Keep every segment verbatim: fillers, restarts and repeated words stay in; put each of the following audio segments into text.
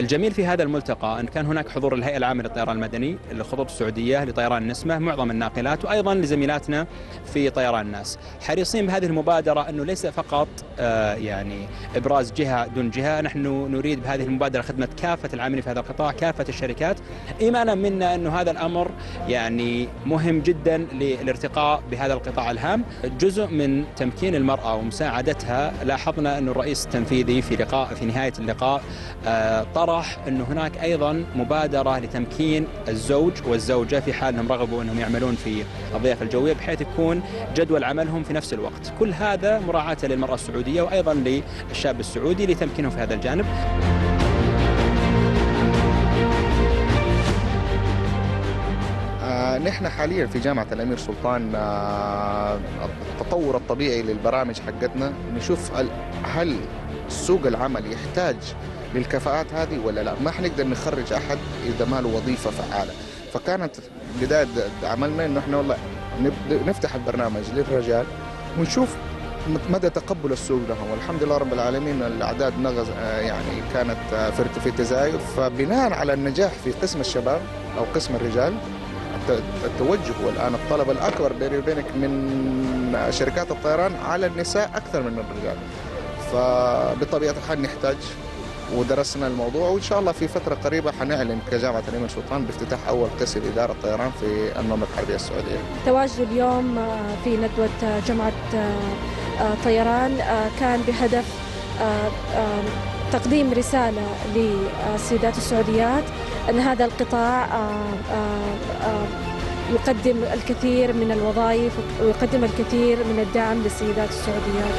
الجميل في هذا الملتقى أن كان هناك حضور الهيئة العامة للطيران المدني، الخطوط السعودية لطيران نسمة، معظم الناقلات، وأيضا لزميلاتنا في طيران ناس. حريصين بهذه المبادرة أنه ليس فقط يعني إبراز جهة دون جهة، نحن نريد بهذه المبادرة خدمة كافة العاملين في هذا القطاع، كافة الشركات، إيمانا منا أنه هذا الأمر يعني مهم جدا للارتقاء بهذا القطاع الهام. جزء من تمكين المرأة ومساعدتها، لاحظنا أن الرئيس التنفيذي في لقاء في نهاية اللقاء طرح أنه هناك أيضا مبادرة لتمكين الزوج والزوجة في حال أنهم رغبوا أنهم يعملون في الضيافة الجوية، بحيث يكون جدول عملهم في نفس الوقت. كل هذا مراعاة للمرأة السعودية وأيضا للشاب السعودي لتمكينهم في هذا الجانب. آه نحن حاليا في جامعة الأمير سلطان، آه التطور الطبيعي للبرامج حقتنا نشوف هل سوق العمل يحتاج للكفاءات هذه ولا لا. ما حنقدر نخرج أحد إذا ما له وظيفة فعالة. فكانت بداية عملنا إنه إحنا والله نفتح البرنامج للرجال ونشوف مدى تقبل السوق لهم، والحمد لله رب العالمين الأعداد نغز يعني كانت في تزايد. فبناء على النجاح في قسم الشباب أو قسم الرجال، التوجه والآن الطلب الأكبر بيني وبينك من شركات الطيران على النساء أكثر من الرجال. فبطبيعة الحال نحتاج، ودرسنا الموضوع، وإن شاء الله في فترة قريبة حنعلن كجامعة الأمير سلطان بافتتاح أول قسم إدارة الطيران في المملكة العربية السعودية. تواجد اليوم في ندوة جامعة طيران كان بهدف تقديم رسالة للسيدات السعوديات أن هذا القطاع يقدم الكثير من الوظائف ويقدم الكثير من الدعم للسيدات السعوديات.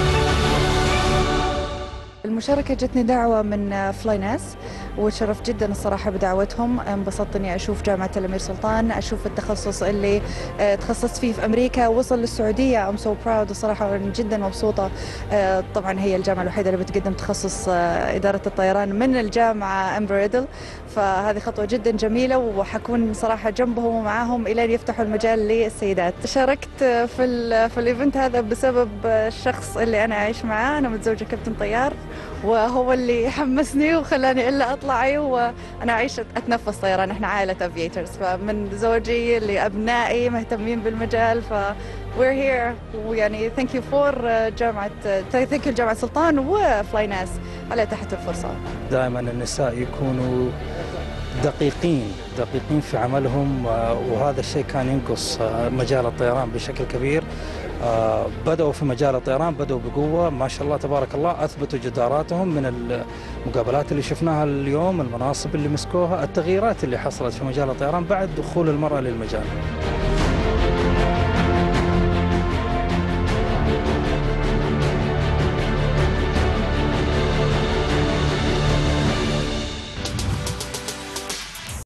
المشاركة جتني دعوة من فلايناس وتشرفت جدا الصراحة بدعوتهم. انبسطت اني اشوف جامعة الامير سلطان، اشوف التخصص اللي تخصصت فيه في امريكا وصل للسعودية. I'm so proud الصراحة، جدا مبسوطة. طبعا هي الجامعة الوحيدة اللي بتقدم تخصص إدارة الطيران من الجامعة امبريدل، فهذه خطوة جدا جميلة وحكون صراحة جنبهم ومعاهم إلى أن يفتحوا المجال للسيدات. شاركت في ال في الايفنت هذا بسبب الشخص اللي أنا أعيش معاه. أنا متزوجة كابتن طيار، وهو اللي حمسني وخلاني إلا أطلعي وأنا أعيش أتنفس طيران. إحنا عائلة أفيترز، فمن زوجي لأبنائي مهتمين بالمجال، ف we're here. ويعني thank you for جامعة thank you جامعة سلطان وفلايناس على إتاحة الفرصة. دائما النساء يكونوا دقيقين دقيقين في عملهم، وهذا الشيء كان ينقص مجال الطيران بشكل كبير. بدأوا في مجال الطيران بدأوا بقوة ما شاء الله تبارك الله، أثبتوا جداراتهم من المقابلات اللي شفناها اليوم، المناصب اللي مسكوها، التغييرات اللي حصلت في مجال الطيران بعد دخول المرأة للمجال.